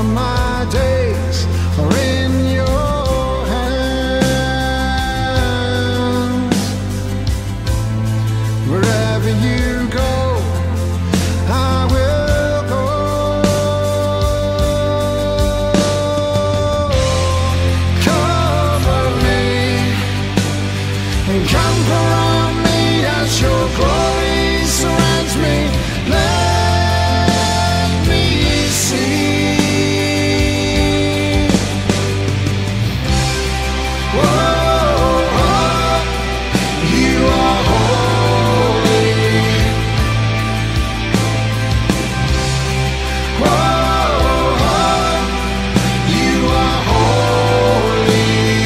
of my days are in your hands. Wherever you go, I will go. Cover me and camp around me as your glory surrounds me. Let me see. Whoa, you are holy. Whoa, you are holy.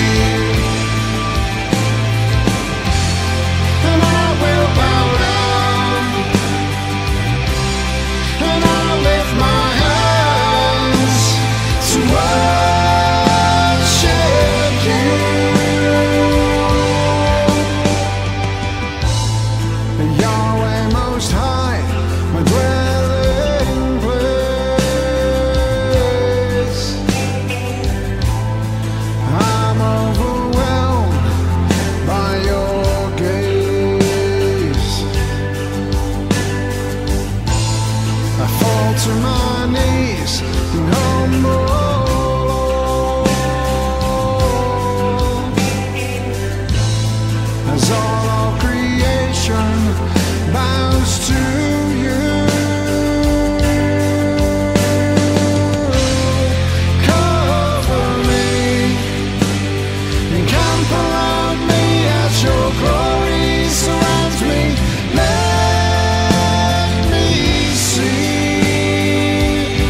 And I will bow down, and I'll lift my hands to worship you. Yahweh Most High, my dwelling place. I'm overwhelmed by your gaze. I fall to my knees and humble as all of creation bows to you. Cover me and camp around me as your glory surrounds me. Let me see.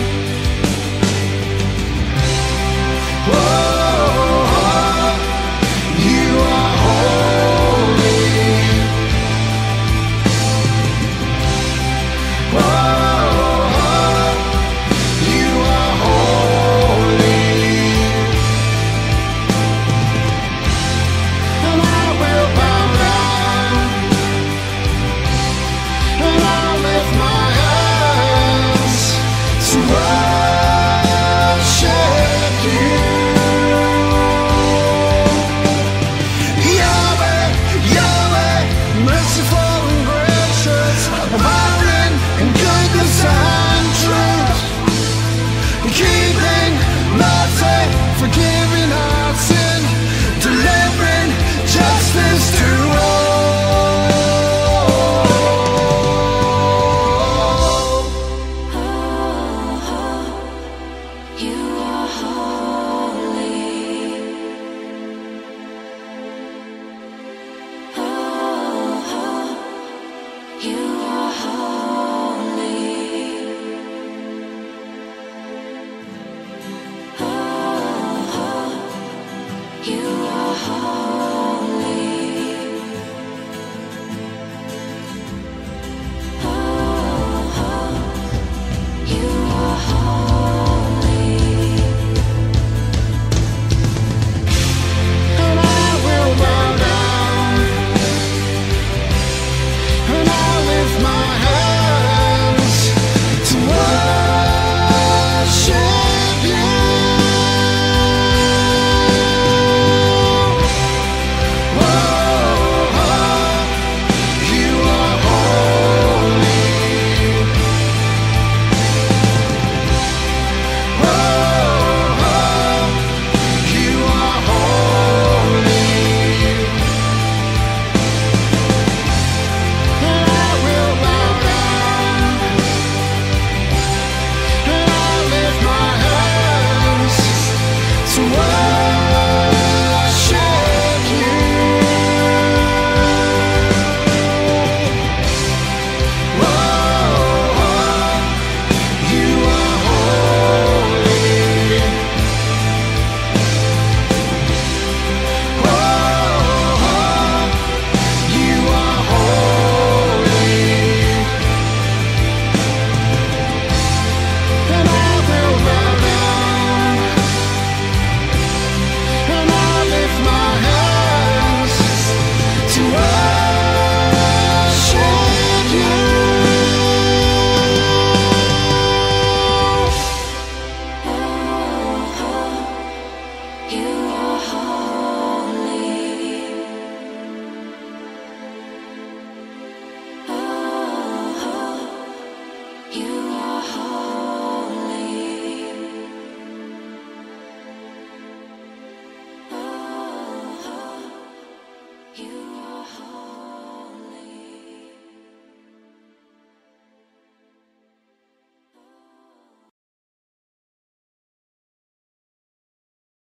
Whoa, you are holy. Whoa, you are holy. And I will bow down, and I'll lift my hands to worship you. Yahweh, Yahweh, merciful and gracious, abounding in goodness and truth, keeping mercy, forgiveness.